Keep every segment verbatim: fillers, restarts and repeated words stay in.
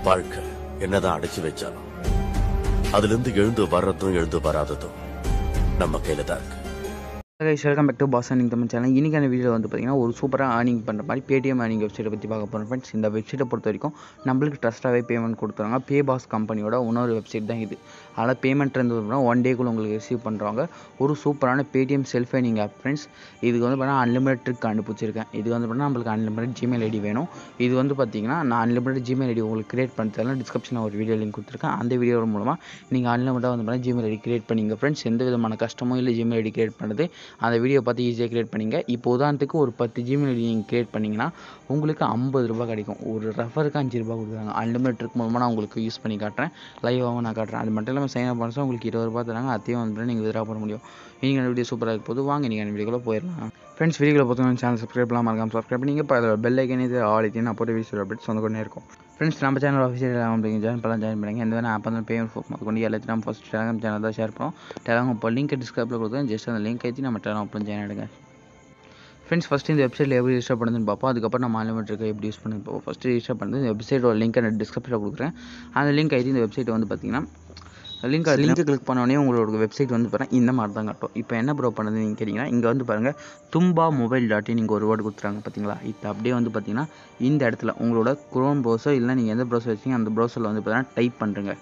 வாழ்க்கை என்னதான் அடைச்சு வச்சாலும் அதுல இருந்து எழுந்து வர்றதும் எழுந்து வராததும் நம்ம கையில தான் இருக்கு. guys, welcome back to Boss Earning Tamil channel. இன்னைக்கான வீடியோ வந்து பார்த்தீங்கன்னா ஒரு சூப்பராக ஏர்னிங் பண்ணுற மாதிரி பேடிஎம் ஏர்னிங் வெப்சைட்டை பற்றி பார்க்க போகிறோம் ஃப்ரெண்ட்ஸ். இந்த வெப்சைட்டை பொறுத்த வரைக்கும் நம்மளுக்கு ட்ரஸ்ட்டாகவே பேமெண்ட் கொடுத்துறாங்க. பே பாஸ் கம்பெனியோட இன்னொரு வெப்சைட் தான் இது. அதனால் பேமெண்ட் இருந்து ஒன் டேக்குள்ள உங்களுக்கு ரிசீவ் பண்ணுறாங்க. ஒரு சூப்பரான Paytm self earning app friends. இதுக்கு வந்து பார்த்தீங்கன்னா அன்லிமிட்டட் ட்ரிக் அனுப்பிச்சிருக்கேன். இது வந்து பார்த்தீங்கன்னா நம்மளுக்கு அன்லிமிட்டட் ஜிமெயில் ஐடி வேணும். இது வந்து பார்த்தீங்கன்னா நான் அன்லிமிட்டட் ஜிமெயில் ஐடி உங்களுக்கு கிரியேட் பண்ணுறதுல டிஸ்கிரிப்ஷனில் ஒரு வீடியோ லிங்க் கொடுத்துருக்கேன். அந்த வீடியோ மூலமாக நீங்கள் அன்லிமிட்டாக வந்து பார்த்தீங்கன்னா ஜிமெயில் ஐடி கிரியேட் பண்ணிங்க ஃப்ரெண்ட்ஸ். எந்த விதமான கஷ்டமும் இல்லை ஜிமெயில் ஐடி கிரியேட் பண்ணுறது. அந்த வீடியோ பார்த்து ஈஸியாக கிரியேட் பண்ணிங்க. இப்போ உதாரணத்துக்கு ஒரு பத்து ஜிமெயில் ஐடி நீங்கள் கிரியேட் பண்ணிங்கன்னா உங்களுக்கு ஐம்பது ரூபா கிடைக்கும். ஒரு ரெஃபருக்கு அஞ்சு ரூபா கொடுக்குறாங்க. அன்லிமிட்டட் ட்ரிக் மூலமாக நான் உங்களுக்கு யூஸ் பண்ணி காட்டுறேன். லைவாகவும் நான் காட்டுறேன். அது மட்டும் இல்லாமல் சைன் அப் பண்ணால் உங்களுக்கு இருபது ரூபா தராங்க. அதையும் வந்து நீங்கள் வித்ரா பண்ண முடியும். நீங்கள் வீடியோ சூப்பராக இருக்கும் போது வாங்க நீங்கள் வீடியோக்குள்ளே போயிடலாம் ஃப்ரெண்ட்ஸ். வீடியோவில் பார்த்தீங்கன்னா சேனல் சப்ஸ்கிரைப் பண்ணலாம், மறக்காம சப்ஸ்கிரைப் பண்ணிங்க. இப்போ அதில் பெல் ஐக்கன் இது ஆல் ஐக்கன் நான் போட்டு வீடியோ அப்டேட் சொந்த கொண்டே இருக்கும் ஃப்ரெண்ட்ஸ். நம்ம சேனல் ஆஃபீஸியல் அப்படிங்க ஜாயின் பண்ணலாம், ஜாயின் பண்ணிங்க. எந்த வேணா ஆப் வந்து பேமெண்ட் ஃபோக் மொத்தம் கொண்டு எல்லாத்தையும் நம்ம ஃபஸ்ட் டெலிகிராம் சேனல் தான் ஷேர் பண்ணுவோம். டெலிகிராம் இப்போ லிங்க் டிஸ்கிரிப்ஷனில் கொடுத்தேன். ஜஸ்ட் அந்த லிங்க் ஏற்றி நம்ம டெலிகிராம் அப்புறம் ஜாயின் ஆகிடுங்க ஃப்ரெண்ட்ஸ். ஃபஸ்ட்டு இந்த வெப்சைட்டில் எப்படி ரிஜிஸ்டர் பண்ணுதுன்னு பார்ப்போம். அதுக்கப்புறம் நம்ம அன்லிமிட்டட் எப்படி யூஸ் பண்ணி பார்ப்போம். ஃபஸ்ட்டு ரிஜிஸ்டர் பண்ணுறது இந்த வெப்சைட்டோட லிங்க் நான் டிஸ்கிரிப்ஷனில் கொடுக்குறேன். அந்த லிங்க் ஐடி இந்த வெப்சைட் வந்து பார்த்தீங்கன்னா லிங்க் லிங்க் கிளிக் பண்ணோடனே உங்களோட வெப்சைட் வந்து பாருங்கள் இந்த மாதிரி தான் காட்டும். இப்போ என்ன ப்ரோ பண்ணுறது நீங்கள் கேட்டிங்கன்னா இங்கே வந்து பாருங்கள் தும்பா மொபைல் டாட் இன் நீங்கள் ஒரு வேர்டு கொடுத்துறாங்க பார்த்தீங்களா. இப்போ அப்படியே வந்து பார்த்தீங்கன்னா இந்த இடத்துல உங்களோட குரோம் ப்ரௌசர் இல்லை நீங்கள் எந்த ப்ரௌசர் வச்சிங்க அந்த ப்ரௌசரில் வந்து பார்த்தீங்கன்னா டைப் பண்ணுறங்க.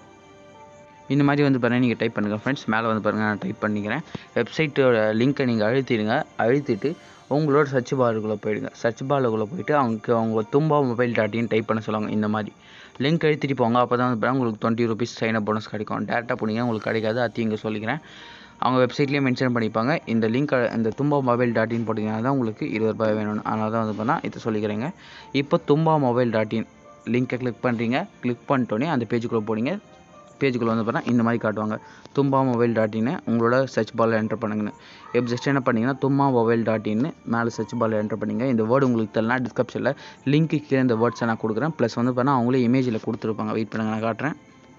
இந்த மாதிரி வந்து பாருங்கள் நீங்கள் டைப் பண்ணுங்கள் ஃப்ரெண்ட்ஸ். மேலே வந்து பாருங்கள் நான் டைப் பண்ணிக்கிறேன். வெப்சைட்டோட லிங்க்கை நீங்கள் அழுத்திடுங்க. அழுத்திட்டு உங்களோட சர்ச் பாருக்குள்ளே போயிடுங்க. சர்ச் பாருக்குள்ளே போயிட்டு அவங்க அவங்க தும்பா மொபைல் டாட் இன் டைப் பண்ண சொல்லுவாங்க. இந்த மாதிரி லிங்க் எழுத்திட்டு போங்க. அப்போ தான் வந்து உங்களுக்கு twenty rupees sign up bonus கிடைக்கும். டேரெக்டாக போனீங்க உங்களுக்கு கிடைக்காது. அதையும் இங்கே சொல்லிக்கிறேன். அவங்க வெப்சைட்லேயே மென்ஷன் பண்ணிப்பாங்க. இந்த லிங்க் இந்த தும்பா மொபைல் டாட் இன் போட்டிங்கன்னா தான் உங்களுக்கு இருபது ரூபாய் வேணும். அதனால தான் வந்து பண்ணால் இது சொல்லிக்கிறேங்க. இப்போ தும்பா மொபைல் டாட் இன் லிங்க்கை கிளிக் பண்ணுறீங்க. கிளிக் பண்ணிட்டோன்னே அந்த பேஜுக்குள்ளே போனீங்க. பேஜுக்குள்ளே வந்து பார்த்தா இந்த மாதிரி காட்டுவாங்க. தும்பா மொபைல் டாட் இன்னு உங்களோட சர்ச் பாலில் என்டர் பண்ணுங்கன்னு. இப்போ ஜஸ்ட் என்ன பண்ணிங்கன்னா தும்பா மொபைல் டாட் இன்னு மேலே சர்ச் பாலில் என்டர் பண்ணிங்க. இந்த வேர்டு உங்களுக்கு தெரியலனா டிஸ்கிரிப்ஷனில் லிங்க்கு கீழே இந்த வேர்ட்ஸை நான் கொடுக்குறேன். ப்ளஸ் வந்து பார்த்தா அவங்களே இமேஜில் கொடுத்துருப்பாங்க. வெயிட் பண்ணுங்க நான் காட்டுறேன்.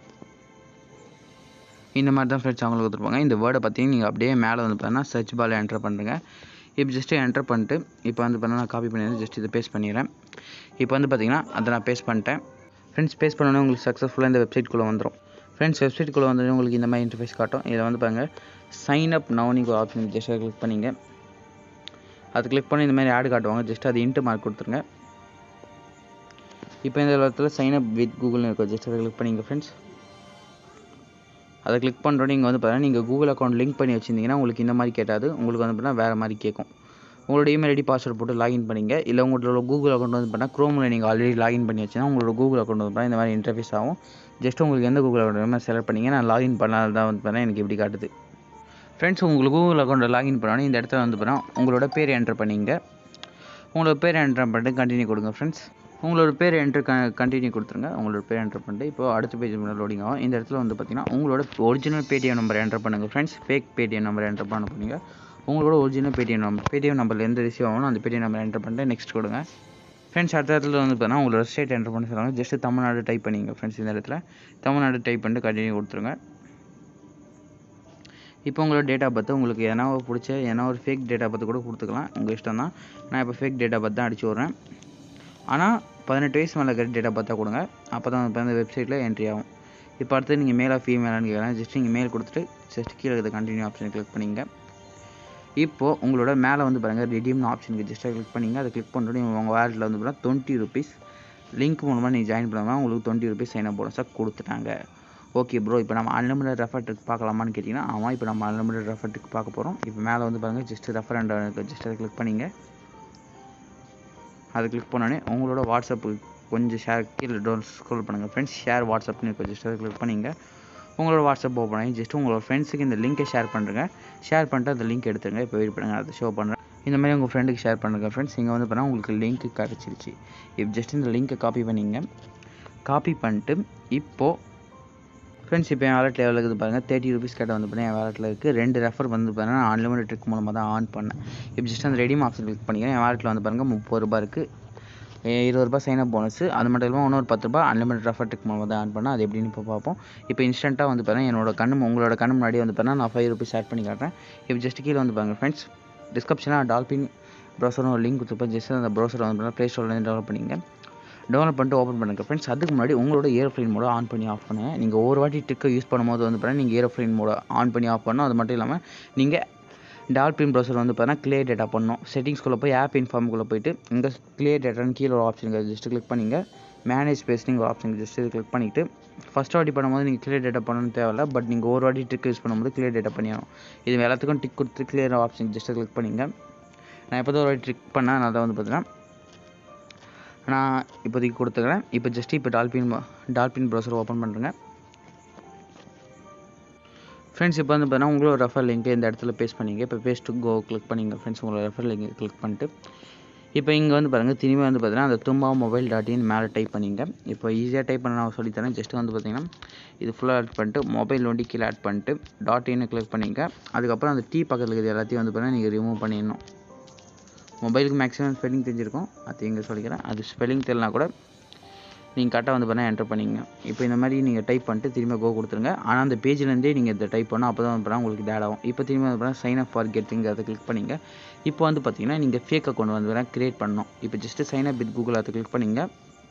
இந்த மாதிரி தான் ஃப்ரெண்ட்ஸ் அவங்களுக்கு கொடுத்துருப்பாங்க. இந்த வேர்டை பார்த்தீங்கன்னா நீங்கள் அப்படியே மேலே வந்து பார்த்தீங்கன்னா சர்ச் பாலில் என்டர் பண்ணுறேங்க. இப்போ ஜஸ்ட்டு என்டர் பண்ணிட்டு இப்போ வந்து பார்த்தீங்கன்னா நான் காப்பி பண்ணி ஜஸ்ட் இதை பேஸ்ட் பண்ணிடுறேன். இப்போ வந்து பார்த்தீங்கன்னா அதை நான் பேஸ்ட் பண்ணிட்டேன் ஃப்ரெண்ட்ஸ். பேஸ்ட் பண்ணோன்னே உங்களுக்கு சக்ஸஸ்ஃபுல்லாக இந்த வெப்சைட்குள்ளே வந்துடும் ஃப்ரெண்ட்ஸ். வெப்சைட்டுக்குள்ளே வந்து உங்களுக்கு இந்த மாதிரி இன்டர்ஃபேஸ் காட்டும். இதில் வந்து பாருங்கள் சைன் அப் நவ் நீங்கள் ஒரு ஆப்ஷன் ஜஸ்ட் கிளிக் பண்ணிங்க. அது கிளிக் பண்ணி இந்த மாதிரி ஆட் காட்டுவாங்க. ஜஸ்ட் அது இன்ட்டு மார்க் கொடுத்துருங்க. இப்போ இந்த இடத்துல சைன் அப் வித் கூகுள்னு இருக்கும். ஜஸ்ட் அதை கிளிக் பண்ணிங்க ஃப்ரெண்ட்ஸ். அதை கிளிக் பண்ணுறோம். நீங்கள் வந்து பார்த்தீங்கன்னா நீங்கள் கூகுள் அக்கௌண்ட் லிங்க் பண்ணி வச்சுருந்தீங்கன்னா உங்களுக்கு இந்த மாதிரி கேட்டாது. உங்களுக்கு வந்து பார்த்தீங்கன்னா வேறு மாதிரி கேட்கும். உங்களோட இமெயில் ஐடி பாஸ்வேர்ட் போட்டு லாகின் பண்ணிங்க. இல்லை உங்களோட கூகுள் அக்கௌண்ட் வந்து பார்த்தீங்கன்னா க்ரோமில் நீங்கள் ஆல்ரெடி லாகின் பண்ணி வச்சுன்னா உங்களோட கூகுள் அக்கௌண்ட் வந்து பார்த்தீங்கன்னா இந்த மாதிரி இன்டர்ஃபேஸ் ஆகும். ஜஸ்ட் உங்களுக்கு எந்த கூகுள் அக்கௌண்ட் செலக்ட் பண்ணிங்க. நான் லாகின் பண்ணால் தான் வந்து பார்த்தீங்கன்னா எனக்கு இப்படி காட்டுது ஃப்ரெண்ட்ஸ். உங்களுக்கு கூகுள் அக்கௌண்ட்டில் லாகின் பண்ணோன்னே இந்த இடத்துல வந்து பார்த்தீங்கன்னா உங்களோட பேர் என்டர் பண்ணிங்க. உங்களோட பேர் என்டர் பண்ணிட்டு கண்டினியூ கொடுங்க ஃப்ரெண்ட்ஸ். உங்களோட பேர் என்ட்ரு க கண்டினியூ கொடுத்துருங்க. உங்களோட பேர் என்ட்ரு பண்ணிட்டு இப்போ அடுத்த பேஜ் முன்னாடி லோடிங் ஆகும். இந்த இடத்துல வந்து பார்த்தீங்கன்னா உங்களோட ஒரிஜினல் பேடிஎம் நம்பர் என்டர் பண்ணுங்கள் friends. Fake Paytm number enter பண்ண போனீங்க. உங்களோட ஒரிஜினல் பேடிஎம் நம்பர் பேடிஎம் நம்பரில் எந்த ரிசீவ் ஆகணும் அந்த பேடிஎம் நம்பர் என்டர் பண்ணிட்டு நெக்ஸ்ட் கொடுங்க ஃப்ரெண்ட்ஸ். அடுத்த இடத்துல வந்து பார்த்தீங்கன்னா உங்களோட ஸ்டேட் என்டர் பண்ண சொல்லுவாங்க. ஜஸ்ட் தமிழ்நாடு டைப் பண்ணிங்க ஃப்ரெண்ட்ஸ். இந்த இடத்துல தமிழ்நாடு டைப் பண்ணிட்டு கண்டினியூ கொடுத்துருங்க. இப்போ உங்களோட டேட் ஆஃப் பர்த் உங்களுக்கு எதனா பிடிச்ச ஏன்னா ஒரு ஃபேக் டேட் ஆஃப் பர்த் கூட கொடுத்துக்கலாம். உங்கள் இஷ்டம் தான். நான் இப்போ ஃபேக் டேட் ஆஃப் பர்த் தான் அடிச்சு விட்றேன். ஆனால் பதினெட்டு வயசு மேலே இருக்கிற டேட் ஆஃப் பர்த்தாக கொடுங்க. அப்போ தான் இப்போ அந்த வெப்சைட்டில் என்ட்ரி ஆகும். இப்போ அடுத்து நீங்கள் மேலாக ஃபீமேலான்னு கேட்கலாம். ஜஸ்ட் நீங்கள் மேல் கொடுத்துட்டு ஜஸ்ட் கீழே இருக்கிற கண்டினியூ ஆப்ஷன் கிளிக் பண்ணிங்க. இப்போது உங்களோட மேலே வந்து பாருங்கள் ரெடீம்னு ஆப்ஷனுக்கு ஜஸ்ட்டாக கிளிக் பண்ணிங்க. அதை கிளிக் பண்ணிட்டு உங்கள் வேலெட்டில் வந்து பார்த்தீங்கன்னா டுவெண்ட்டி ருபீஸ் லிங்க் மூலமாக நீங்கள் ஜாயின் பண்ணாமல் உங்களுக்கு டுவெண்ட்டி ருபீஸ் சைன் அப் போனஸாக கொடுத்துட்டாங்க. ஓகே ப்ரோ, இப்போ நம்ம அன்லிமிட்டட் ரெஃபர் ட்ரிக் பார்க்கலாமான்னு கேட்டிங்கன்னா ஆமாம், இப்போ நம்ம அன்லிமிட்டட் ரெஃபர் ட்ரிக் பார்க்க போகிறோம். இப்போ மேலே வந்து பாருங்கள் ஜஸ்ட் ரெஃபர் அண்ட் ஜஸ்ட் அதை கிளிக் பண்ணிங்க. அதை கிளிக் பண்ணோடனே உங்களோட வாட்ஸ்அப்பு கொஞ்சம் ஷேர் கீழே டோன் ஸ்க்ரோல் பண்ணுங்கள் ஃப்ரெண்ட்ஸ். ஷேர் வாட்ஸ்அப்னு இருக்கும். ஜஸ்ட் அதை கிளிக் பண்ணிங்க. உங்களோட வாட்ஸ்அப் ஓப்பன் ஆகி ஜஸ்ட் உங்களோட ஃப்ரெண்ட்ஸுக்கு இந்த லிங்க்கை ஷேர் பண்ணுறேங்க. ஷேர் பண்ணிட்டு அந்த லிங்க் எடுத்துங்க. இப்போ வெயிட் பண்ணுங்கள், அதை ஷோ பண்ணுறேன். இந்த மாதிரி உங்கள் ஃப்ரெண்டுக்கு ஷேர் பண்ணுங்கள் ஃப்ரெண்ட்ஸ். இங்கே வந்து பண்ணால் உங்களுக்கு லிங்க்கு கிடச்சிருச்சு. இப்போ ஜஸ்ட் இந்த லிங்க்கை காப்பி பண்ணிங்க. காப்பி பண்ணிட்டு இப்போது ஃப்ரெண்ட்ஸ் இப்போ என் வேலெட்டில் எவ்வளோ இருக்குது பாருங்கள். தேர்ட்டி ருபீஸ் கேட்ட வந்து பார்த்தீங்கன்னா என் வேலெட்டில் இருக்குது. ரெண்டு ரெஃபர் வந்து பார்த்தீங்கன்னா நான் அன்லிமிட்டட் ட்ரிக் மூலமாக தான் ஆன் பண்ணேன். இப்போ ஜஸ்ட் அந்த ரெடீம் ஆப்ஷன் கிளிக் பண்ணிக்கிறேன். என் வேலெட்டில் வந்து பாருங்கள் முப்பது ரூபா இருக்குது. இருபது ரூபா சைன் அப் போனஸ். அது மட்டும் இல்லாமல் இன்னொரு பத்து ரூபா அன்லிமிட்டட் ரெஃபர் ட்ரிக் மூலமாக தான் ஆன் பண்ணேன். அது எப்படின்னு இப்போ பார்ப்போம். இப்போ இன்ஸ்டன்ட்டாக வந்து பார்த்தீங்கன்னா என்னோட கண்ணு உங்களோட கண்ணு முன்னாடி வந்து பார்த்தீங்கன்னா நான் ஃபைவ் ருபீஸ் ஆட் பண்ணி காட்டுறேன். இப்போ ஜஸ்ட் கீழே வந்து பாருங்கள் ஃப்ரெண்ட்ஸ். டிஸ்கிரிப்ஷனில் டால்பின் ப்ரௌசர்னு ஒரு லிங்க் கொடுத்துருப்பேன். ஜஸ்ட் அந்த ப்ரௌசரை வந்து ப்ளே ஸ்டோர்லேருந்து டெவலப் பண்ணிங்க. டவுன்லோட் பண்ணிட்டு ஓப்பன் பண்ணுங்கள் ஃப்ரெண்ட்ஸ். அதுக்கு முன்னாடி உங்களோட ஏரோப்ளேன் மோட ஆன் பண்ணி ஆஃப் பண்ணுங்கள். நீங்கள் ஒவ்வொரு வாட்டி ட்ரிக்கை யூஸ் பண்ணும்போது வந்து பார்த்தீங்கன்னா நீங்கள் ஏரோப்ளேன் மோட ஆன் பண்ணி ஆஃப் பண்ணணும். அது மட்டும் இல்லாமல் நீங்கள் டால்பின் ப்ரௌசர் வந்து பார்த்தீங்கன்னா கிளியர் டேட்டா பண்ணணும். செட்டிங்ஸ்குள்ளே போய் ஆப் இன்ஃபார்முக்குள்ளே போயிட்டு இங்கே கிளியர் டேட்டான்னு கீழே ஒரு ஆப்ஷன் ஜஸ்ட் கிளிக் பண்ணிங்க. மேனேஜ் ஸ்பேஸ்னிங் ஒரு ஆப்ஷன் ஜஸ்ட் இது கிளிக் பண்ணிவிட்டு ஃபஸ்ட் வாட்டி பண்ணும்போது நீங்கள் கிளியர் டேட்டா பண்ணணும்னு தேவையில்ல. பட் நீங்கள் ஒரு வாட்டி ட்ரிக் யூஸ் பண்ணும்போது கிளியர் டேட்டா பண்ணிடணும். இது எல்லாத்துக்கும் டிக் கொடுத்து கிளியர் ஆப்ஷன் ஜஸ்ட் கிளிக் பண்ணிங்க. நான் எப்போ ஒரு வாட்டி ட்ரிக் பண்ணேன் நான் தான் வந்து பார்த்தீங்கன்னா நான் இப்போதைக்கு கொடுத்துக்கிறேன். இப்போ ஜஸ்ட் இப்போ டால்பின் டால்பின் ப்ரௌசர் ஓப்பன் பண்ணுறேங்க ஃப்ரெண்ட்ஸ். இப்போ வந்து பார்த்தீங்கன்னா உங்களோட ரெஃபர் லிங்க் இந்த இடத்துல பேஸ்ட் பண்ணிங்க. இப்போ பேஸ்ட் டு கோ கிளிக் பண்ணிங்க ஃப்ரெண்ட்ஸ். உங்களோட ரெஃபர் லிங்க் கிளிக் பண்ணிட்டு இப்போ இங்கே வந்து பாருங்கள் திரும்பி வந்து பார்த்தீங்கன்னா அந்த தும்பா மொபைல் டாட் இன் மேலே டைப் பண்ணிங்க. இப்போ ஈஸியாக டைப் பண்ண நான் சொல்லித்தரேன். ஜஸ்ட்டு வந்து பார்த்தீங்கன்னா இது ஃபுல்லாக ஆட் பண்ணிட்டு மொபைல் ஒண்டி கீழே ஆட் பண்ணிட்டு டாட் இன்னு கிளிக் பண்ணிங்க. அதுக்கப்புறம் அந்த டீ பக்கத்தில் இருக்கிறது எல்லாத்தையும் வந்து பார்த்தீங்கன்னா நீங்கள் ரிமூவ் பண்ணிடணும். மொபைலுக்கு மேக்ஸிமம் ஸ்பெல்லிங் தெரிஞ்சிருக்கும், அது இங்கே சொல்லிக்கிறேன். அது ஸ்பெல்லிங் தெரியலனா கூட நீங்கள் கரெக்டாக வந்து பார்த்தீங்கன்னா என்டர் பண்ணிங்க. இப்போ இந்த மாதிரி நீங்கள் டைப் பண்ணிட்டு திரும்ப கோ கொடுத்துருங்க. ஆனால் அந்த பேஜ்லேருந்தே நீங்கள் இதை டைப் பண்ணால் அப்போ தான் வந்து பார்த்தீங்கன்னா உங்களுக்கு டேட் ஆகும். இப்போ திரும்ப வந்து பார்த்தீங்கன்னா சைன் அப் ஃபார் கெட்டிங் அதை கிளிக் பண்ணிங்க. இப்போ வந்து பார்த்தீங்கன்னா நீங்கள் ஃபேக் அக்கௌண்ட் வந்து பார்த்தீங்கன்னா கிரியேட் பண்ணணும். இப்போ just sign up with Google அதை கிளிக் பண்ணிங்க.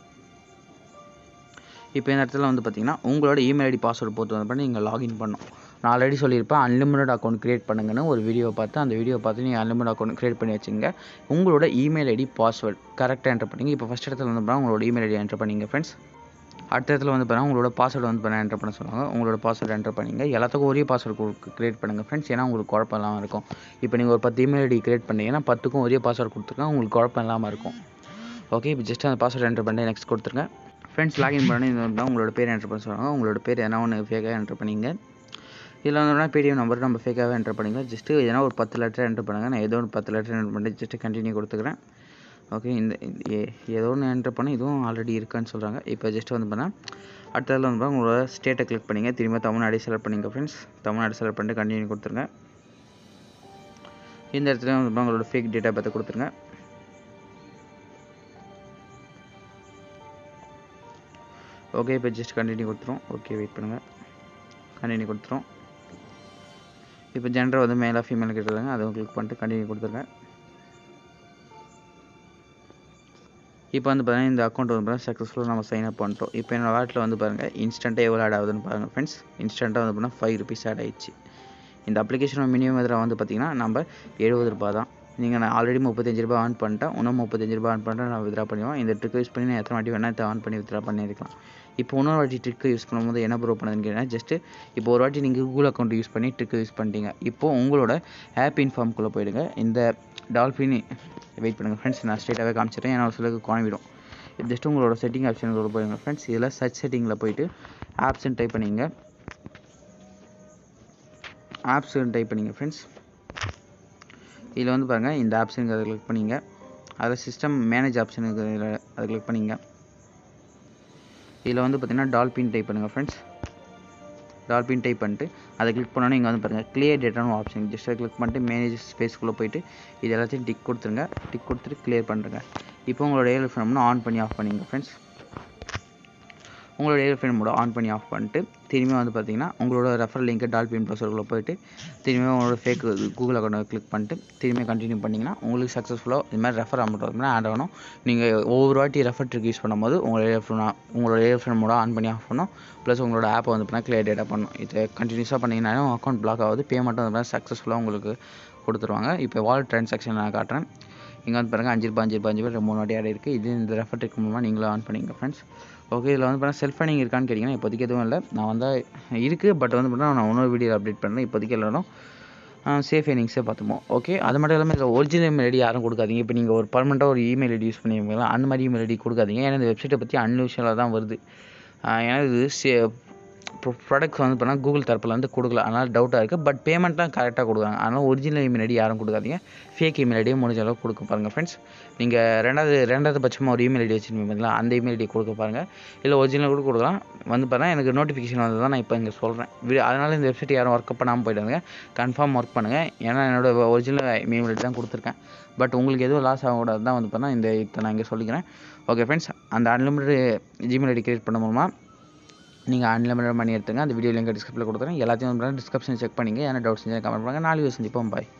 இப்போ இந்த இடத்துல வந்து பார்த்தீங்கன்னா உங்களோட இமெயில் ஐடி பாஸ்வேர்டு போட்டு வந்து பண்ணி நீங்கள் லாகின் பண்ணணும். நான் ஆல்ரெடி சொல்லியிருப்பேன் அன்லிமிட்டட் அக்கௌண்ட் கிரியேட் பண்ணுங்கன்னு ஒரு வீடியோ பார்த்து அந்த வீடியோ பார்த்து நீங்கள் அன்லிமிட்டட் அக்கௌண்ட் கிரியேட் பண்ணி வச்சுங்க. உங்களோட இமெயில் ஐடி பாஸ்வேர்டு கரெக்டாக என்டர் பண்ணிங்க. இப்போ ஃபஸ்ட் இடத்துல வந்து பார்த்தீங்கன்னா உங்களோட இமெயில் ஐடி என்டர் பண்ணிங்க ஃப்ரெண்ட்ஸ். அடுத்த இடத்துல வந்து பார்த்தீங்கன்னா உங்களோட பாஸ்வேர்டு வந்து பண்ண என்டர் பண்ண சொல்லுவாங்க. உங்களோட பாஸ்வேர்டு என்டர் பண்ணிங்க. எல்லாத்துக்கும் ஒரே பாஸ்வேர்டு கிரியேட் பண்ணுங்கள் ஃப்ரெண்ட்ஸ். ஏன்னா உங்களுக்கு குழப்பம் இல்லாமல் இருக்கும். இப்போ நீங்கள் ஒரு பத்து இமெயில் ஐடி கிரியேட் பண்ணிங்கன்னா பத்துக்கும் ஒரே பாஸ்வேர்டு கொடுத்துருக்கேன், உங்களுக்கு குழப்பம் இல்லாமல் இருக்கும். ஓகே, இப்போ ஜஸ்ட் அந்த பாஸ்வேர்டு என்டர் பண்ணி நெக்ஸ்ட் கொடுத்துருங்க ஃப்ரெண்ட்ஸ். லாகின் பண்ணி இது உங்களோட பேர் என்டர் பண்ண சொல்லுவாங்க. உங்களோட பேர் எதனா ஒன்று ஃபேக்காக என்டர் பண்ணிங்க. இதில் வந்து பேடிஎம் நம்பர் நம்ம ஃபேக்காகவே என்டர் பண்ணிங்க. ஜஸ்ட்டு எதனா ஒரு பத்து லெட்டர் என்டர் பண்ணுங்கள். நான் ஏதோ ஒரு பத்து லெட்டர் என்டர் பண்ணி ஜஸ்ட்டு கண்டினியூ கொடுத்துக்கிறேன். ஓகே, இந்த ஏதோ ஒன்று என்டர் பண்ணி இதுவும் ஆல்ரெடி இருக்கான்னு சொல்கிறாங்க. இப்போ ஜஸ்ட்டு வந்து பண்ணால் அடுத்ததில் வந்து உங்களோட ஸ்டேட்டை கிளிக் பண்ணிங்க. திரும்ப தமிழ்நாடு செலக்ட் பண்ணிங்க ஃப்ரெண்ட்ஸ். தமிழ்நாடு செலக்ட் பண்ணிட்டு கண்டினியூ கொடுத்துருங்க. இந்த இடத்துல வந்து உங்களோட ஃபேக் டேட்டா பார்த்து கொடுத்துருங்க. ஓகே, இப்போ ஜஸ்ட் கண்டினியூ கொடுத்துரும். ஓகே, வெயிட் பண்ணுங்கள். கண்டினியூ கொடுத்துரும். இப்போ ஜெண்டர் வந்து மேலாக ஃபீமேல் கேட்டுருங்க. அதை கிளிக் பண்ணிட்டு கண்டினியூ கொடுத்துருங்க. இப்போ வந்து பார்த்தீங்கன்னா இந்த அக்கௌண்ட் வந்து பார்த்தீங்கன்னா சக்ஸஸ்ஃபுல்லாக நம்ம சைன் அப் பண்ணிட்டோம். இப்போ என்னோட வாலெட்டில் வந்து பாருங்கள் இன்ஸ்டண்ட்டாக எவ்வளோ ஆட் ஆகுதுன்னு பாருங்கள் ஃப்ரெண்ட்ஸ். இன்ஸ்டண்ட்டாக வந்து பார்த்தீங்கன்னா ஃபைவ் ருபீஸ் ஆட் ஆயிடுச்சு. இந்த அப்ளிகேஷன் மினிமம் இதில் வந்து பார்த்தீங்கன்னா நம்ம எழுபது ரூபா தான். நீங்கள் நான் ஆல்ரெடி முப்பத்தஞ்சு ரூபா ஆன் பண்ணிட்டேன், இன்னும் முப்பத்தஞ்சு ரூபா ஆன் பண்ணிட்டேன் நான் வித்ரா பண்ணுவேன். இந்த ட்ரிக் யூஸ் பண்ணி நான் எத்தனை வாட்டி வேணால் இதை ஆன் பண்ணி வித்ரா பண்ணியிருக்கலாம். இப்போ இன்னொரு வாட்டி ட்ரிக் யூஸ் பண்ணும்போது என்ன ப்ரோ பண்ணுதுன்னு கேட்டீங்கன்னா ஜஸ்ட்டு இப்போ ஒரு வாட்டி நீங்கள் கூகுள் அக்கௌண்ட் யூஸ் பண்ணி ட்ரிக் யூஸ் பண்ணிட்டீங்க. இப்போது உங்களோட ஆப் இன்ஃபார்முக்குள்ளே போயிடுங்க. இந்த டால்பின் வெயிட் பண்ணுங்கள் ஃப்ரெண்ட்ஸ். நான் ஸ்ட்ரெயிட்டாகவே காமிச்சிடுறேன், ஏன்னா ஒரு சிலருக்கு காமிடும். ஜஸ்ட் உங்களோட செட்டிங் ஆப்ஷனுக்குள்ளே போயிடுங்க ஃப்ரெண்ட்ஸ். இதில் சர்ச் செட்டிங்கில் போயிட்டு ஆப்ஸ்ன்னு டைப் பண்ணிங்க. ஆப்ஸ்ன்னு டைப் பண்ணிங்க ஃப்ரெண்ட்ஸ். இதில் வந்து பாருங்கள் இந்த ஆப்ஷனுக்கு அதை கிளிக் பண்ணிங்க. அதில் சிஸ்டம் மேனேஜ் ஆப்ஷனுக்கு அதை கிளிக் பண்ணிங்க. இதில் வந்து பார்த்தீங்கன்னா டால்பின் டைப் பண்ணுங்கள் ஃப்ரெண்ட்ஸ். டால்பின் டைப் பண்ணிட்டு அதை கிளிக் பண்ணோன்னே இங்கே வந்து பாருங்கள் கிளியர் டேட்டான்னு ஆப்ஷன் ஜஸ்ட் அதை கிளிக் பண்ணிட்டு மேனேஜ் ஸ்பேஸ்க்குள்ளே போயிட்டு இது எல்லாத்தையும் டிக் கொடுத்துருங்க. டிக் கொடுத்துட்டு கிளியர் பண்ணுறேங்க. இப்போ உங்களோட ஏர் ஃப்ரேம்னு ஆன் பண்ணி ஆஃப் பண்ணிங்க ஃப்ரெண்ட்ஸ். உங்களோட ஏர் ஃப்ரேம் மோட ஆன் பண்ணி ஆஃப் பண்ணிட்டு திரும்பி வந்து பார்த்தீங்கன்னா உங்களோட ரெஃபர் லிங்க் டால்பின் ப்ரௌசருக்குள்ளே போயிட்டு திரும்பி உங்களோட ஃபேக் கூகுள் அக்கௌண்ட்டை கிளிக் பண்ணிட்டு திரும்பி கண்டினியூ பண்ணிங்கன்னா உங்களுக்கு சக்ஸஸ்ஃபுல்லாக இது மாதிரி ரெஃபர் அமௌண்ட் வந்து ஆட் ஆகணும். நீங்கள் ஒவ்வொரு வாட்டி ரெஃபர் ட்ரிக் யூஸ் பண்ணும்போது உங்களோட ஏர் ஃப்ரேம் உங்களோட ஏர் ஃப்ரேம் மோட ஆன் பண்ணி ஆஃப் பண்ணணும். ப்ளஸ் உங்களோட ஆப்பை வந்து பண்ணால் கிளியர் டேட்டா பண்ணணும். இது கண்டினியூஸாக பண்ணிங்கன்னா அக்கௌண்ட் பிளாக் ஆகுது. பேமெண்ட்டும் வந்து பண்ணால் சக்ஸஸ்ஃபுல்லாக உங்களுக்கு கொடுத்துருவாங்க. இப்போ வாலெட் ட்ரான்சாக்ஷன் நான் காட்டுறேன். இங்கே வந்து பாருங்கள் அஞ்சு ரூபா அஞ்சு ரூபா அஞ்சு ரூபா மூணு வாட்டி ஆட் இருக்குது. இது இந்த ரெஃபர் ட்ரிக் மூலமாக நீங்களும் ஆன் பண்ணிங்க ஃப்ரெண்ட்ஸ். ஓகே, இதில் வந்து பார்த்தீங்கன்னா செல்ஃப் ஃபண்டிங் இருக்கான்னு கேட்டிங்கன்னா இப்போதைக்கு எதுவும் இல்லை. நான் வந்து இருக்குது, பட் வந்து பார்த்தீங்கன்னா நான் இன்னொரு வீடியோ அப்டேட் பண்ணுறேன். இப்போதைக்கு எல்லாரும் சேஃப் ஏர்னிங்ஸே பார்த்துப்போம். ஓகே, அது மட்டும் இல்லாமல் இதில் ஒரிஜினல் இமெயில் ஐடி யாரும் கொடுக்காதீங்க. இப்போ நீங்கள் ஒரு பர்மனெண்ட்டாக ஒரு இமெயில் ஐடி யூஸ் பண்ணிங்களா அந்த மாதிரி இமெயில் ஐடி கொடுக்காதீங்க. ஏன்னா இந்த வெப்சைட்டை பற்றி அன்யூஷுவலாக தான் வருது. ஏன்னா இது சே ப்ராடக்ட்ஸ் வந்து பார்த்தீங்கன்னா கூகுள் தரப்பில் வந்து கொடுக்கல, அதனால் டவுட்டாக இருக்குது. பட் பேமெண்ட்லாம் கரெக்டாக கொடுக்குறாங்க. அதனால் ஒரிஜினல் இமெயில் ஐடி யாரும் கொடுக்காதீங்க. ஃபேக் இமெயில் ஐடியை முடிஞ்ச அளவுக்கு கொடுக்க பாருங்கள் ஃப்ரெண்ட்ஸ். நீங்கள் ரெண்டாவது ரெண்டாவது பட்சமாக ஒரு இமெயில் ஐடி வச்சுருப்பீங்களா அந்த இமெயில் ஐடி கொடுக்க பாருங்கள். இல்லை ஒரிஜினல் கூட கொடுக்கலாம். வந்து பார்த்தா எனக்கு நோட்டிஃபிகேஷன் வந்து தான் நான் இப்போ இங்கே சொல்கிறேன். அதனால் இந்த வெப்சைட் யாரும் ஒர்க் பண்ணாமல் போயிடுங்க. கன்ஃபார்ம் ஒர்க் பண்ணுங்கள். ஏன்னா என்னோடய ஒரிஜினல் இமெயில் ஐடி தான் கொடுத்துருக்கேன். பட் உங்களுக்கு எதுவும் லாஸ் ஆகக்கூடாது தான் வந்து பார்த்தா இந்த இதை நான் இங்கே சொல்லிக்கிறேன். ஓகே ஃப்ரெண்ட்ஸ், அந்த அன்லிமிட்டட் ஜிமெயில் ஐடி கிரியேட் பண்ண மூலமாக நீங்கள் அன்லிமிட்டட் மணி எடுத்துங்க. அந்த வீடியோ லிங்க் டிஸ்கிரிப்ஷனில் கொடுத்துறேன். எல்லாத்தையும் வந்து டிஸ்கிரிப்ஷன் செக் பண்ணிங்க. ஏன்னா டவுட்ஸ் செஞ்சு கமெண்ட் பண்ணுங்கள். நாளைக்கு சந்திப்போம். பாய்.